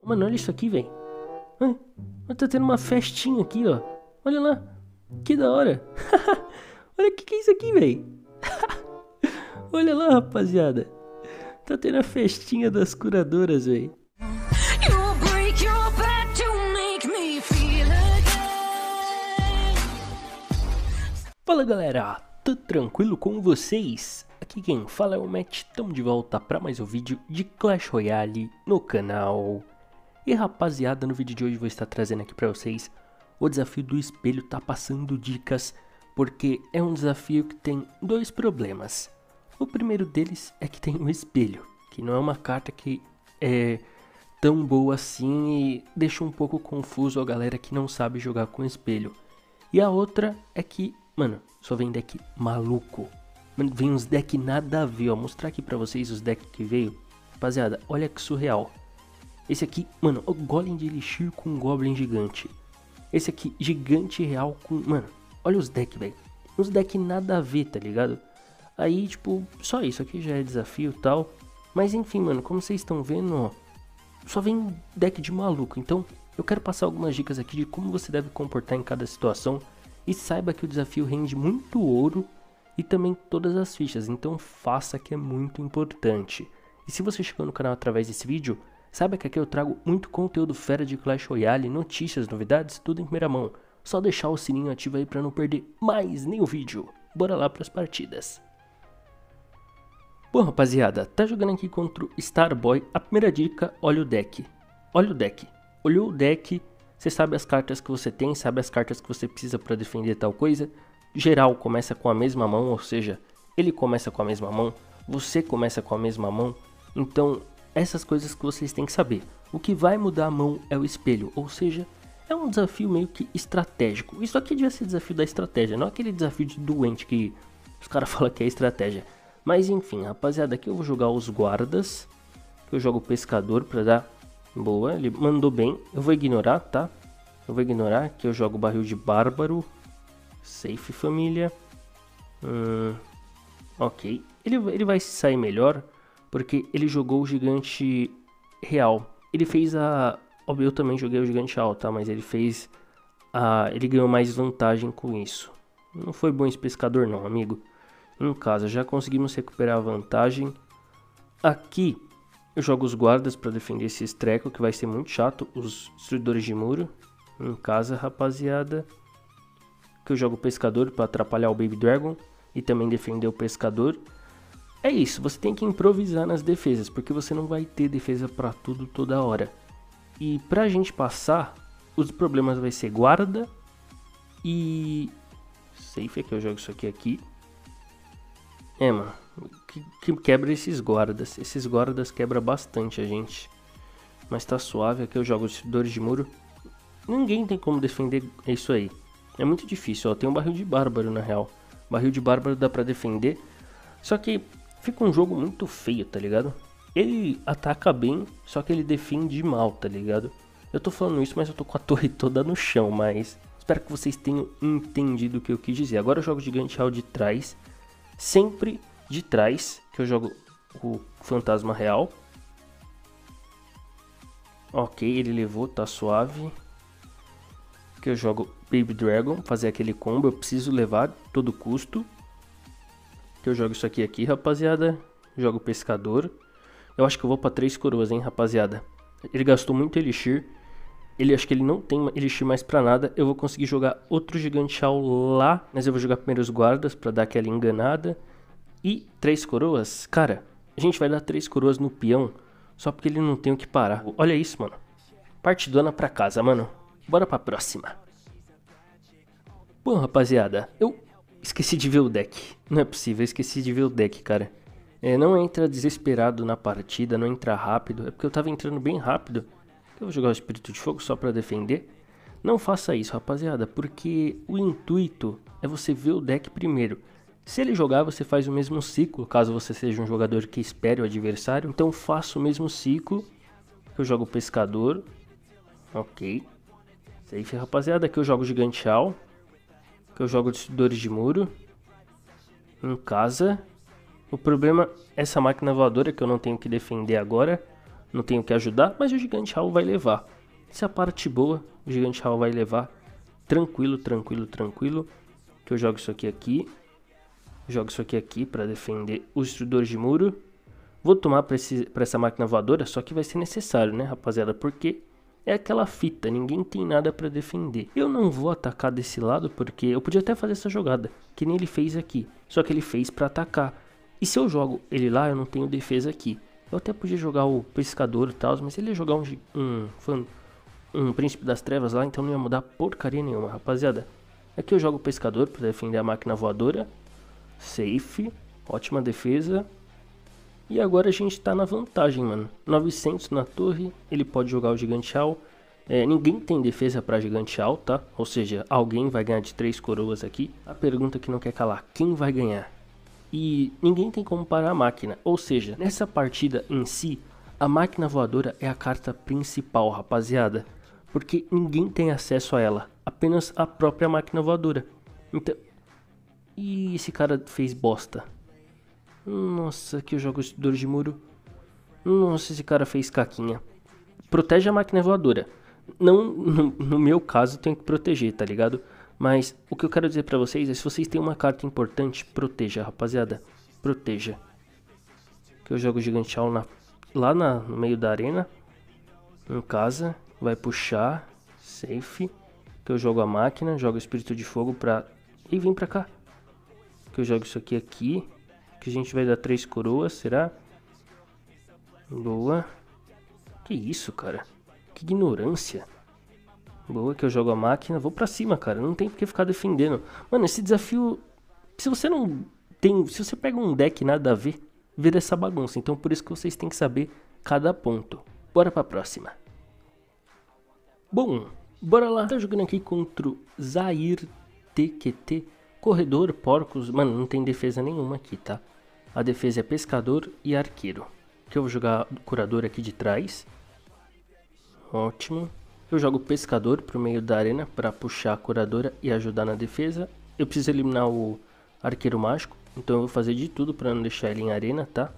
Mano, olha isso aqui, velho. Tá tendo uma festinha aqui, ó. Olha lá. Que da hora. Olha o que é isso aqui, velho. Olha lá, rapaziada. Tá tendo a festinha das curadoras, velho. Fala, galera. Tudo tranquilo com vocês? Aqui quem fala é o Matt. Estamos de volta para mais um vídeo de Clash Royale no canal. E rapaziada, no vídeo de hoje vou estar trazendo aqui para vocês o desafio do espelho. Tá passando dicas porque é um desafio que tem dois problemas. O primeiro deles é que tem um espelho, que não é uma carta que é tão boa assim e deixa um pouco confuso a galera que não sabe jogar com espelho. E a outra é que, mano, só vem deck maluco. Mano, vem uns deck nada a ver, ó. Vou mostrar aqui pra vocês os decks que veio. Rapaziada, olha que surreal. Esse aqui, mano, o Golem de Elixir com um Goblin gigante. Esse aqui, gigante real com... Mano, olha os decks, velho. Uns decks nada a ver, tá ligado? Aí, tipo, só isso aqui já é desafio e tal. Mas enfim, mano, como vocês estão vendo, ó, só vem deck de maluco. Então, eu quero passar algumas dicas aqui de como você deve comportar em cada situação. E saiba que o desafio rende muito ouro e também todas as fichas. Então, faça, que é muito importante. E se você chegou no canal através desse vídeo, saiba que aqui eu trago muito conteúdo fera de Clash Royale, notícias, novidades, tudo em primeira mão. Só deixar o sininho ativo aí pra não perder mais nenhum vídeo. Bora lá pras partidas. Bom, rapaziada, tá jogando aqui contra o Starboy. A primeira dica, olha o deck. Olha o deck. Olhou o deck, você sabe as cartas que você tem, sabe as cartas que você precisa pra defender tal coisa. Geral começa com a mesma mão, ou seja, ele começa com a mesma mão, você começa com a mesma mão. Então, essas coisas que vocês têm que saber. O que vai mudar a mão é o espelho, ou seja, é um desafio meio que estratégico. Isso aqui devia ser desafio da estratégia, não aquele desafio de doente que os caras falam que é estratégia. Mas enfim, rapaziada, aqui eu vou jogar os guardas, eu jogo o pescador pra dar boa, ele mandou bem. Eu vou ignorar, tá? Eu vou ignorar, que eu jogo o barril de bárbaro, safe família. Ok, ele vai sair melhor, porque ele jogou o gigante real. Ele fez a... Óbvio, eu também joguei o gigante real, tá? Mas ele fez a... Ele ganhou mais vantagem com isso. Não foi bom esse pescador não, amigo. Em casa, já conseguimos recuperar a vantagem. Aqui, eu jogo os guardas para defender esse estreco, que vai ser muito chato. Os destruidores de muro. Em casa, rapaziada. Que eu jogo o pescador para atrapalhar o Baby Dragon e também defender o pescador. É isso, você tem que improvisar nas defesas, porque você não vai ter defesa para tudo toda hora. E pra gente passar, os problemas vai ser guarda e... Safe é que eu jogo isso aqui. É, mano, que quebra esses guardas. Esses guardas quebra bastante a gente. Mas tá suave, aqui eu jogo os destruidores de muro. Ninguém tem como defender isso aí. É muito difícil, ó, tem um barril de bárbaro na real. Barril de bárbaro dá pra defender. Só que fica um jogo muito feio, tá ligado? Ele ataca bem, só que ele defende mal, tá ligado? Eu tô falando isso, mas eu tô com a torre toda no chão, mas... Espero que vocês tenham entendido o que eu quis dizer. Agora eu jogo o gigante real de trás. Sempre de trás, que eu jogo o fantasma real. Ok, ele levou, tá suave. Que eu jogo Baby Dragon, fazer aquele combo, eu preciso levar todo custo. Que eu jogo isso aqui, rapaziada. Jogo pescador. Eu acho que eu vou pra 3 coroas, hein, rapaziada. Ele gastou muito elixir. Acho que ele não tem elixir mais pra nada. Eu vou conseguir jogar outro gigante real lá. Mas eu vou jogar primeiro os guardas pra dar aquela enganada. E 3 coroas? Cara, a gente vai dar 3 coroas no peão. Só porque ele não tem o que parar. Olha isso, mano. Partidona pra casa, mano. Bora pra próxima. Bom, rapaziada, eu esqueci de ver o deck. Não é possível, eu esqueci de ver o deck, cara. Não entra desesperado na partida, não entra rápido. É porque eu tava entrando bem rápido. Eu vou jogar o Espírito de Fogo só pra defender. Não faça isso, rapaziada, porque o intuito é você ver o deck primeiro. Se ele jogar, você faz o mesmo ciclo, caso você seja um jogador que espere o adversário. Então faça o mesmo ciclo. Eu jogo o Pescador. Ok. Safe, rapaziada. Aqui eu jogo o Gigante Real. Aqui eu jogo Destruidores de Muro. Em casa. O problema é essa máquina voadora que eu não tenho que defender agora. não tenho que ajudar, mas o Gigante Hall vai levar. Essa é a parte boa, o Gigante Hall vai levar. Tranquilo, tranquilo, tranquilo. Que eu jogo isso aqui. Jogo isso aqui pra defender os destruidores de muro. Vou tomar pra essa máquina voadora, só que vai ser necessário, né, rapaziada? Porque é aquela fita, ninguém tem nada pra defender. Eu não vou atacar desse lado porque eu podia até fazer essa jogada, que nem ele fez aqui. Só que ele fez pra atacar. E se eu jogo ele lá, eu não tenho defesa aqui. Eu até podia jogar o pescador e tal, mas ele ia jogar um príncipe das trevas lá, então não ia mudar porcaria nenhuma, rapaziada. Aqui eu jogo o pescador pra defender a máquina voadora. Safe, ótima defesa. E agora a gente tá na vantagem, mano. 900 na torre, ele pode jogar o Gigante Hall. Ninguém tem defesa pra Gigante Hall, tá? Ou seja, alguém vai ganhar de 3 coroas aqui. A pergunta que não quer calar, quem vai ganhar? E ninguém tem como parar a máquina. Ou seja, nessa partida em si, a máquina voadora é a carta principal, rapaziada. Porque ninguém tem acesso a ela, apenas a própria máquina voadora. Então... E esse cara fez bosta. Nossa, aqui eu jogo o destruidor de muro. Nossa, esse cara fez caquinha. Protege a máquina voadora. Não, no meu caso, tenho que proteger, tá ligado? Mas o que eu quero dizer pra vocês é, se vocês têm uma carta importante, proteja, rapaziada. Proteja. Que eu jogo o Gigante Hall lá no meio da arena. Em casa. Vai puxar. Safe. Que eu jogo a máquina. Jogo o Espírito de Fogo pra... E vem pra cá. Que eu jogo isso aqui. Que a gente vai dar 3 coroas, será? Boa. Que isso, cara? Que ignorância. Boa, que eu jogo a máquina. Vou pra cima, cara. Não tem por que ficar defendendo. Mano, esse desafio... Se você não tem... Se você pega um deck nada a ver, vira essa bagunça. Então por isso que vocês têm que saber cada ponto. Bora pra próxima. Bom, bora lá. Tá jogando aqui contra o Zair TQT. Corredor, porcos... Mano, não tem defesa nenhuma aqui, tá? A defesa é pescador e arqueiro. Que eu vou jogar curador aqui de trás. Ótimo. Eu jogo pescador pro meio da arena para puxar a curadora e ajudar na defesa. Eu preciso eliminar o arqueiro mágico, então eu vou fazer de tudo para não deixar ele em arena, tá?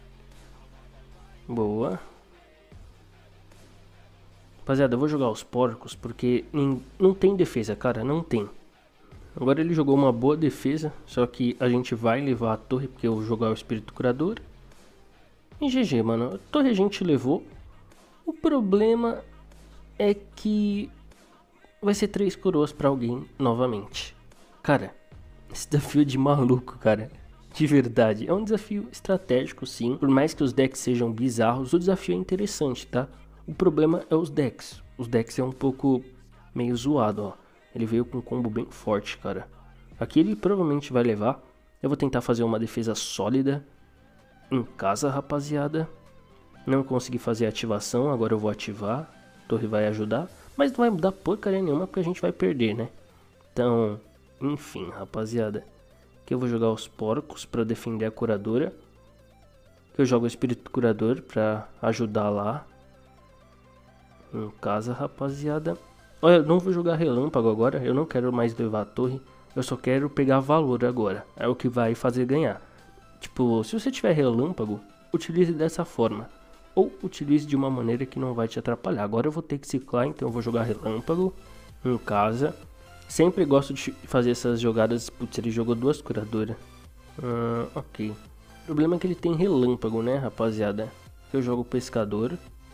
Boa. Rapaziada, eu vou jogar os porcos porque não tem defesa, cara, não tem. Agora ele jogou uma boa defesa, só que a gente vai levar a torre porque eu vou jogar o espírito curador. E GG, mano, a torre a gente levou. O problema é que vai ser 3 coroas pra alguém novamente. Cara, esse desafio é de maluco, cara. De verdade, é um desafio estratégico, sim. Por mais que os decks sejam bizarros, o desafio é interessante, tá? O problema é os decks. Os decks é um pouco meio zoado, ó. Ele veio com um combo bem forte, cara. Aqui ele provavelmente vai levar. Eu vou tentar fazer uma defesa sólida em casa, rapaziada. Não consegui fazer a ativação, agora eu vou ativar. A torre vai ajudar, mas não vai mudar porcaria nenhuma porque a gente vai perder, né? Então, enfim, rapaziada. Aqui eu vou jogar os porcos para defender a curadora. Aqui eu jogo o espírito curador para ajudar lá. Em casa, rapaziada. Olha, eu não vou jogar relâmpago agora. Eu não quero mais levar a torre. Eu só quero pegar valor agora. É o que vai fazer ganhar. Tipo, se você tiver relâmpago, utilize dessa forma. Ou utilize de uma maneira que não vai te atrapalhar. Agora eu vou ter que ciclar, então eu vou jogar relâmpago em casa. Sempre gosto de fazer essas jogadas. Putz, ele jogou 2 curadoras. Ok. O problema é que ele tem relâmpago, né, rapaziada? Eu jogo pescador.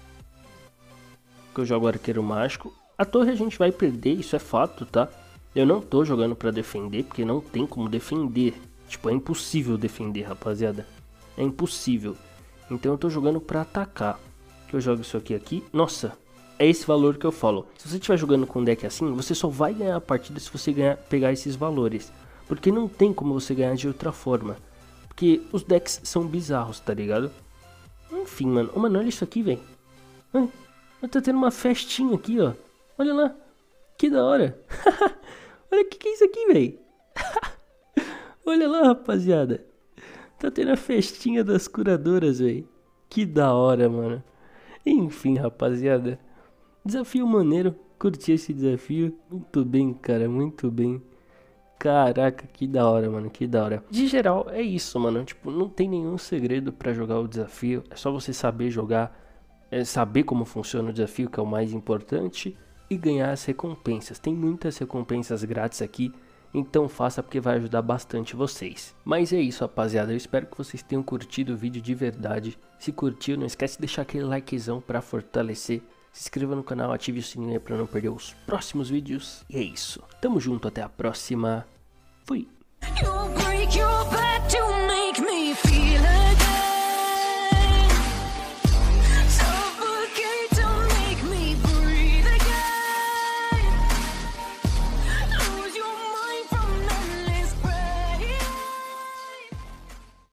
Eu jogo arqueiro mágico. A torre a gente vai perder, isso é fato, tá? Eu não tô jogando pra defender, porque não tem como defender. Tipo, é impossível defender, rapaziada. É impossível. Então eu tô jogando pra atacar. Que eu jogo isso aqui. Nossa, é esse valor que eu falo. Se você estiver jogando com um deck assim, você só vai ganhar a partida se você pegar esses valores. Porque não tem como você ganhar de outra forma. Porque os decks são bizarros, tá ligado? Enfim, mano. Oh, mano, olha isso aqui, velho. Tá tendo uma festinha aqui, ó. Olha lá. Que da hora. Olha o que é isso aqui, velho. Olha lá, rapaziada. Tá tendo a festinha das curadoras, velho. Que da hora, mano. Enfim, rapaziada. Desafio maneiro. Curti esse desafio. Muito bem, cara. Muito bem. Caraca, que da hora, mano. Que da hora. De geral, é isso, mano. Tipo, não tem nenhum segredo pra jogar o desafio. É só você saber jogar. saber como funciona o desafio, que é o mais importante, e ganhar as recompensas. Tem muitas recompensas grátis aqui, então faça porque vai ajudar bastante vocês. Mas é isso, rapaziada, eu espero que vocês tenham curtido o vídeo de verdade. Se curtiu, não esquece de deixar aquele likezão para fortalecer. Se inscreva no canal, ative o sininho aí para não perder os próximos vídeos. E é isso, tamo junto, até a próxima. Fui!